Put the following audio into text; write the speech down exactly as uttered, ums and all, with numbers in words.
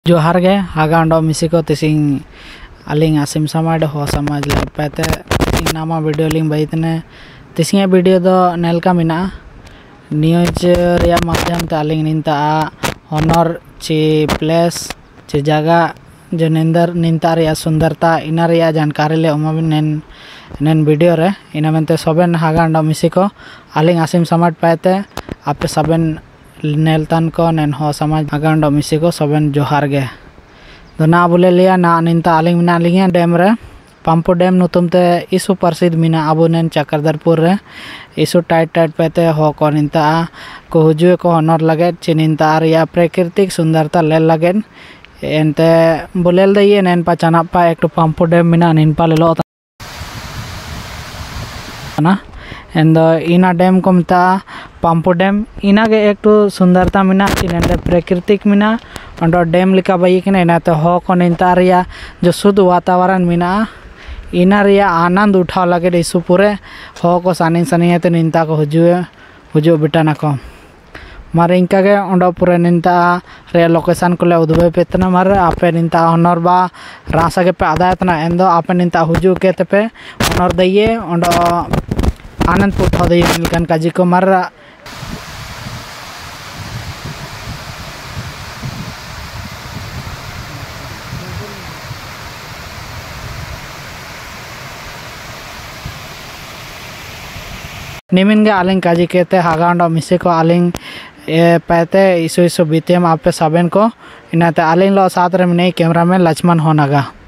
जोहार गे हागांडो मिसिको तिसिंग अलिंग आसिम समाज हो समाज ले पेते तिसिंग नामा वीडियो लिंग बैतने तिसिंग वीडियो दो नेलका मिना न्यूज रिया माध्यम ते अलिंग निंता हॉनर ची प्लेस ची जगह जो निंदर निंता रिया सुंदरता इना रिया जानकारी ले उमाबिन नेन नेन वीडियो रे इना मेंते सबेन हागांडो मिसिको अलिंग आसिम समाज पेते आपे सबेन नेलतान को नेन हो समाज हागांडो मिसिको सबेन जोहार गे तो ना बोले लिया ना निंता अलिंग मिना लिंगे डैम रे पंपो डैम नुतुम ते इसु प्रसिद्ध मिना अबो नेन चक्रधरपुर रे इसु टाइट टाइट पेते हो को निंता को हुजुए को हनर लगे चिनिंता रिया प्राकृतिक सुंदरता ले लगे एंते बोलेल दे ये नेन पचाना पा एक तो पंपो डैम मिना निनपा लेलो ना एंड इना डैम को मता पंपो डैम इना के एक तो सुंदरता मिना चिनेंदे प्राकृतिक मिना अंडो डैम लिका बाई के ना तो हो को निंता रिया जो शुद्ध वातावरण मिना इना रिया आनंद उठाव लगे इसु पूरे हो को सानी सानी ते निंता को हुजुए हुजु बेटा ना को मारे इनका के अंडो पूरे निंता रे लोकेशन को ले उदबे पेतना मारे आपे निंता हनर बा रासा के पे आदायतना एंदो आपे निंता हुजु के ते पे हनर दइए अंडो आनंद उठाव दइए मिलकन काजी को मारा निमिन गे आलिंग काजी केते हागांडो मिसिको आलिंग पैते इसो इसो बीते आपे सबेन को इनाते आलिंग लो साथ रे मिने कैमरामैन लक्ष्मण होनागा।